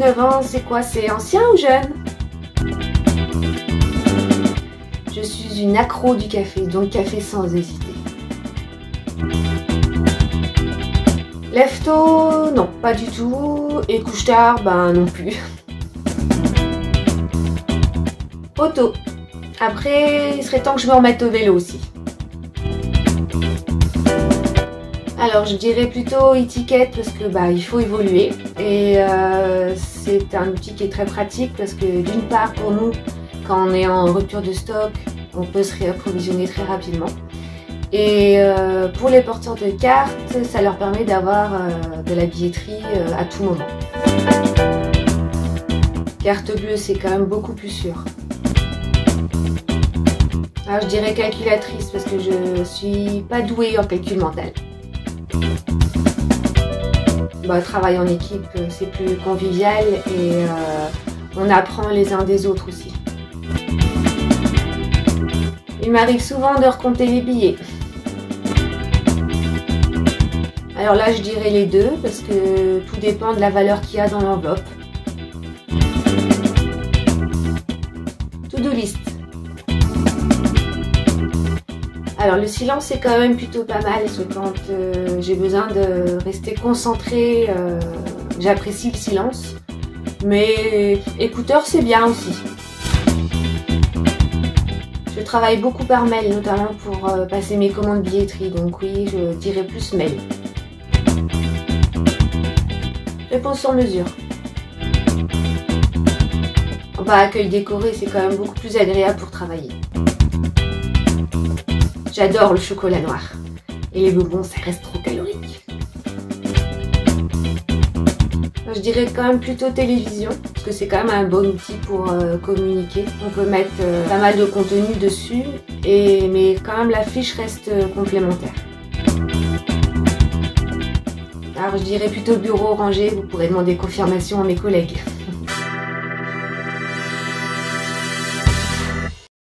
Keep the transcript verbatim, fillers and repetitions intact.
neuf ans, c'est quoi? C'est ancien ou jeune? Je suis une accro du café, donc café sans hésiter. Lève-tôt, non, pas du tout. Et couche tard, ben non plus. Auto. Après, il serait temps que je me remette au vélo aussi. Alors, je dirais plutôt étiquette parce que bah il faut évoluer. Et euh, c'est un outil qui est très pratique parce que d'une part, pour nous, quand on est en rupture de stock, on peut se réapprovisionner très rapidement. Et euh, pour les porteurs de cartes, ça leur permet d'avoir euh, de la billetterie euh, à tout moment. Carte bleue, c'est quand même beaucoup plus sûr. Alors je dirais calculatrice parce que je suis pas douée en calcul mental. Bah, travail en équipe, c'est plus convivial et euh, on apprend les uns des autres aussi. Il m'arrive souvent de recompter les billets. Alors là, je dirais les deux parce que tout dépend de la valeur qu'il y a dans l'enveloppe. To-do list. Alors le silence c'est quand même plutôt pas mal parce que quand euh, j'ai besoin de rester concentrée, euh, j'apprécie le silence. Mais écouteurs c'est bien aussi. Je travaille beaucoup par mail, notamment pour euh, passer mes commandes billetterie, donc oui, je dirais plus mail. Réponse sur mesure. Bah, accueil décoré, c'est quand même beaucoup plus agréable pour travailler. J'adore le chocolat noir. Et les bonbons, ça reste trop calorique. Je dirais quand même plutôt télévision, parce que c'est quand même un bon outil pour euh, communiquer. On peut mettre euh, pas mal de contenu dessus, et, mais quand même la fiche reste euh, complémentaire. Alors je dirais plutôt bureau rangé, vous pourrez demander confirmation à mes collègues.